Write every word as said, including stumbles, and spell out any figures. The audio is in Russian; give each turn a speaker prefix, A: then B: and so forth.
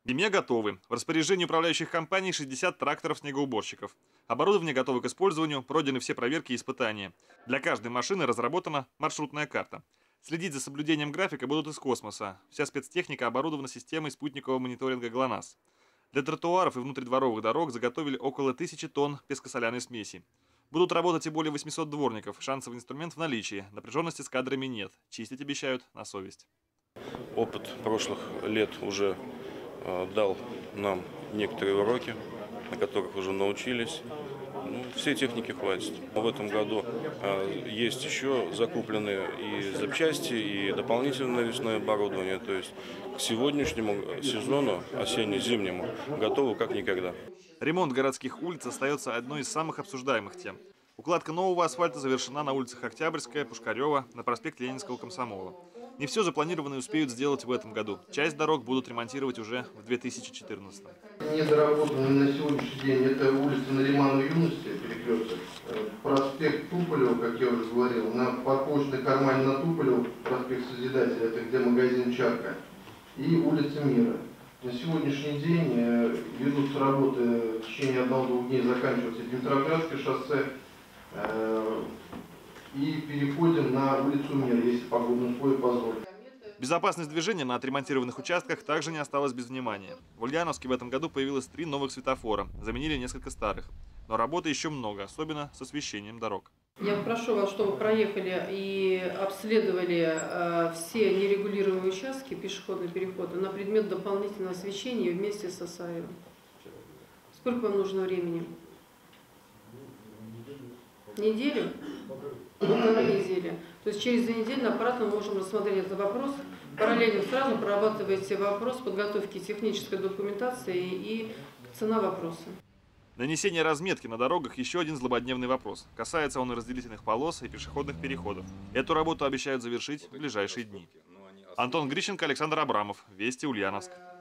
A: ГИМЕ готовы. В распоряжении управляющих компаний шестьдесят тракторов-снегоуборщиков. Оборудование готово к использованию, пройдены все проверки и испытания. Для каждой машины разработана маршрутная карта. Следить за соблюдением графика будут из космоса. Вся спецтехника оборудована системой спутникового мониторинга ГЛОНАСС. Для тротуаров и внутридворовых дорог заготовили около тысячи тонн пескосоляной смеси. Будут работать и более восьмисот дворников. Шансовый инструмент в наличии. Напряженности с кадрами нет. Чистить обещают на совесть.
B: Опыт прошлых лет уже э, дал нам некоторые уроки, на которых уже научились. Ну, всей техники хватит. В этом году э, есть еще закупленные и запчасти, и дополнительное навесное оборудование. То есть к сегодняшнему сезону, осенне-зимнему, готовы как никогда.
A: Ремонт городских улиц остается одной из самых обсуждаемых тем. Укладка нового асфальта завершена на улицах Октябрьская, Пушкарева, на проспекте Ленинского, Комсомола. Не все запланированное успеют сделать в этом году. Часть дорог будут ремонтировать уже в две тысячи четырнадцатом.
C: Недоработанный на сегодняшний день это улица Нариманова Юности, перекресток. Проспект Туполева, как я уже говорил, на парковочной кармане на Туполева, проспект Созидателя, это где магазин Чарка, и улица Мира. На сегодняшний день ведутся работы, в течение одного-двух дней заканчивается Дмитроградское шоссе, и переходим на улицу Мира, если погодные условия позволят.
A: Безопасность движения на отремонтированных участках также не осталась без внимания. В Ульяновске в этом году появилось три новых светофора, заменили несколько старых. Но работы еще много, особенно с освещением дорог.
D: Я прошу вас, чтобы проехали и обследовали э, все нерегулируемые участки пешеходного перехода на предмет дополнительного освещения вместе с ОСАИ. Сколько вам нужно времени? Неделю? Полторы недели. То есть через две недели на аппарат мы можем рассмотреть этот вопрос. Параллельно сразу прорабатываете вопрос подготовки технической документации и цена вопроса.
A: Нанесение разметки на дорогах – еще один злободневный вопрос. Касается он и разделительных полос, и пешеходных переходов. Эту работу обещают завершить в ближайшие дни. Антон Грищенко, Александр Абрамов. Вести, Ульяновск.